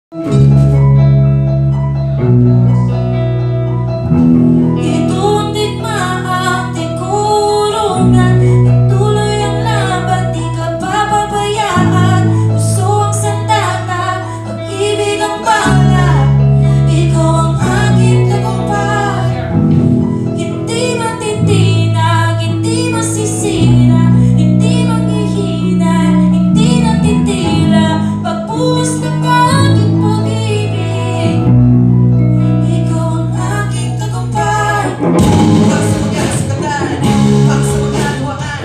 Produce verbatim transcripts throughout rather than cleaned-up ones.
Ito ang digmaan, di kurungan. Patuloy ang laban, di ka papabayaan. Puso ang sandata, pag-ibig ang bala. Ikaw ang aking tagumpay. Hindi matitinag, hindi masisira, hindi maghihina, hindi natitila. Pagbuhos ng aking pag-ibig, ikaw ang aking tagumpay. Para sa mga sakatan, para sa mga luwaan,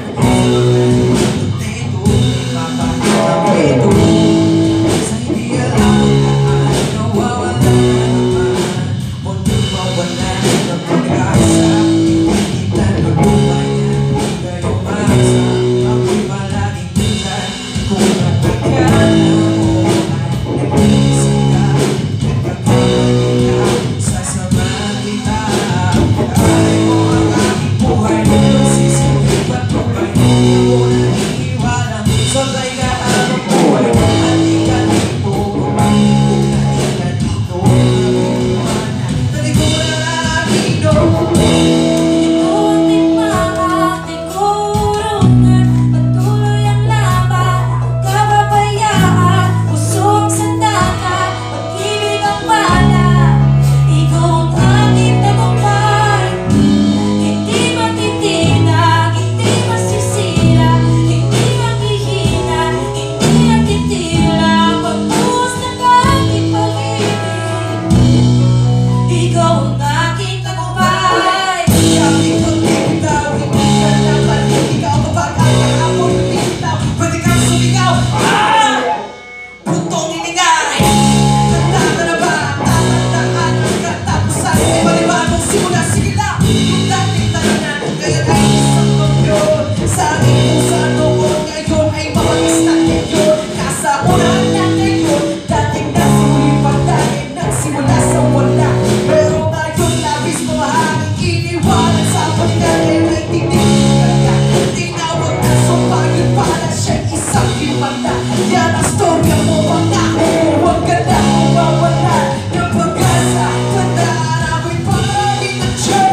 ito, ipapakita ito. Sa hindi alam na nawawala naman, munting mawala ng pag-asa. Kita na buhay niya, kayo masa. Ako'y palaging nandyan, kung nakakala mo ay nag-iisip ka. Nagkakaroon ka, sasamahan kita. Alay mo ang aking buhay, nagsisipin at buhay. Ako naniniwalang sabay ka ang buhay. At ika dito, kumahigit na ika dito. Talikuran ang aking loob. Ito ang digmaan, di kurungan. Patuloy ang laban, huwag ka pabayaan. Puso ang sandata, pag-ibig ang bala. Ikaw ang aking tagumpay. Hindi matitinag, hindi masisira, hindi maghihina, hindi natitila. Pagbuhos ng aking pag-ibig, ikaw ang aking tagumpay. Sabi ko bitaw, hindi ka naman ikaw kapag ang kahapon bitaw. Pwede kang sumigaw, ah! Putong iningay. Handa ka na ba? Tatandaan ang katapusan. May panibagong simula, sige lang. Yung dating tahanan, ngayon ay isang tokyon. Sa aking pusa noon, ngayon ay mabagis na ngayon. Nasa unahan na ngayon, dating nasimulipan dahil nagsimula sa wala. Pero ngayon labis mo hanging iniwanan sa palingan ay naitigdig kaya tinawag na sumpah yun pala siya isang himala. Yan ang storya mo pangako, huwag ka na mawawala ng pag-asa. Tandaan ako'y palaging nandiyan.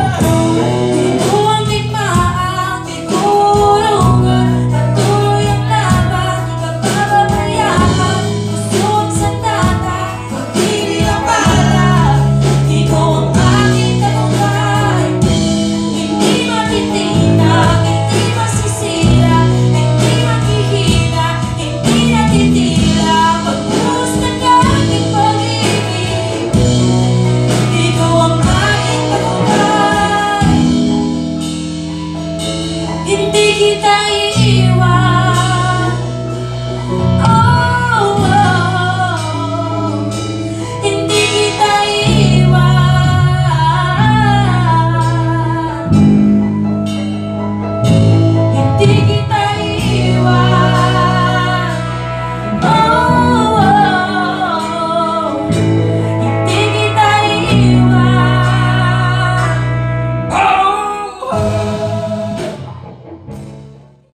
Ito ang digmaan, di kurungan. Patuloy ang laban, di ka papabayaan. Puso ang sandata, pag-ibig ang bala. Ikaw ang aking tagumpay. Hindi matitinag, hindi masisira, hindi maghihina, hindi natitila. Pagbuhos ng aking pag-ibig, ikaw ang aking tagumpay. Hindi kita